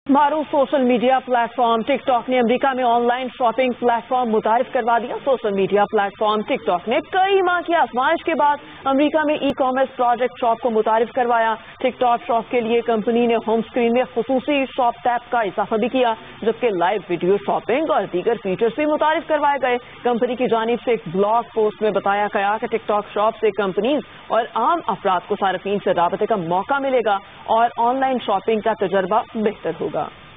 मारूफ social media platform TikTok ने America में online shopping platform मुतारिफ करवा दिया। सोशल मीडिया प्लेटफॉर्म टिकटॉक ने कई माह की आजमाइश के बाद अमेरिका में ई कॉमर्स प्रोजेक्ट शॉप को मुतारिफ करवाया। टिकटॉक शॉप के लिए कंपनी ने होम स्क्रीन में खुसूसी शॉप टैब का इजाफा भी किया, जबकि लाइव वीडियो शॉपिंग और दीगर फीचर्स भी मुतारिफ करवाए गए। कंपनी की जानिब से एक ब्लॉग पोस्ट में बताया गया कि टिकटॉक शॉप से कंपनीज और आम अफराद को सार्फिन से राबते का मौका मिलेगा और ऑनलाइन शॉपिंग का तजर्बा बेहतर होगा।